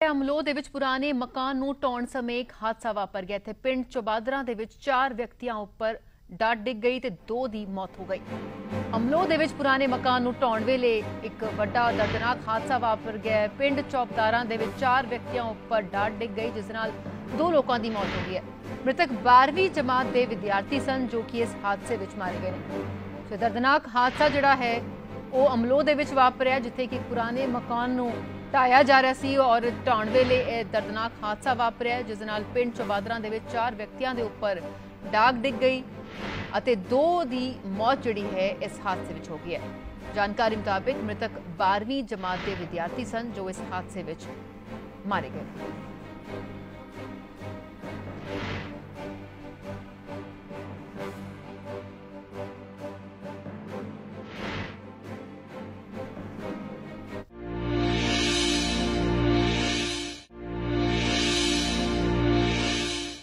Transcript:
ਅਮਲੋਹ ਦੇ ਵਿੱਚ ਪੁਰਾਣੇ ਮਕਾਨ ਨੂੰ ਢਾਉਣ ਸਮੇਂ ਇੱਕ ਹਾਦਸਾ ਵਾਪਰ ਗਿਆ। ਇੱਥੇ ਪਿੰਡ ਚੋਬਾਦਰਾ ਦੇ ਵਿੱਚ 4 ਵਿਅਕਤੀਆਂ ਉੱਪਰ ਡਾਟ ਡਿੱਗ ਗਈ ਤੇ 2 ਦੀ ਮੌਤ ਹੋ ਗਈ। ਅਮਲੋਹ ਦੇ ਵਿੱਚ ਪੁਰਾਣੇ ਮਕਾਨ ਨੂੰ ਢਾਉਣ ਵੇਲੇ ਇੱਕ ਵੱਡਾ ਦਰਦਨਾਕ ਹਾਦਸਾ ਵਾਪਰ ਗਿਆ। ਪਿੰਡ ਚੋਬਾਦਰਾ ਦੇ ਵਿੱਚ 4 ਵਿਅਕਤੀਆਂ ਉੱਪਰ ਡਾਟ ਡਿੱਗ ਗਈ, ਜਿਸ ਨਾਲ 2 ਲੋਕਾਂ ਦੀ ਮੌਤ ਹੋ ਗਈ ਹੈ। ਮ੍ਰਿਤਕ 12ਵੀਂ ਜਮਾਤ ਦੇ ਵਿਦਿਆਰਥੀ ਸਨ, ਜੋ ਕਿ ਇਸ ਹਾਦਸੇ ਵਿੱਚ ਮਾਰੇ ਗਏ ਨੇ। ਸੋ ਦਰਦਨਾਕ ਹਾਦਸਾ ਜਿਹੜਾ ਹੈ ਉਹ ਅਮਲੋਹ ਦੇ ਵਿੱਚ ਵਾਪਰਿਆ, ਜਿੱਥੇ ਕਿ ਪੁਰਾਣੇ ਮਕਾਨ ਨੂੰ ਢਾਇਆ ਜਾ ਰਿਹਾ ਸੀ और ਢਾਉਣ ਵੇਲੇ ਇਹ ਦਰਦਨਾਕ ਹਾਦਸਾ ਵਾਪਰਿਆ, ਜਿਸ ਨਾਲ ਪਿੰਡ ਚੋਬਾਦਰਾ ਦੇ ਵਿੱਚ 4 ਵਿਅਕਤੀਆਂ ਦੇ ਉੱਪਰ ਡਾਗ ਡਿੱਗ ਗਈ ਅਤੇ 2 ਦੀ ਮੌਤ ਜਿਹੜੀ ਹੈ ਇਸ ਹਾਦਸੇ ਵਿੱਚ ਹੋ ਗਈ ਹੈ। ਜਾਣਕਾਰੀ ਮੁਤਾਬਿਕ ਮ੍ਰਿਤਕ 12ਵੀਂ ਜਮਾਤ ਦੇ ਵਿਦਿਆਰਥੀ ਸਨ, ਜੋ ਇਸ ਹਾਦਸੇ ਵਿੱਚ ਮਾਰੇ ਗਏ।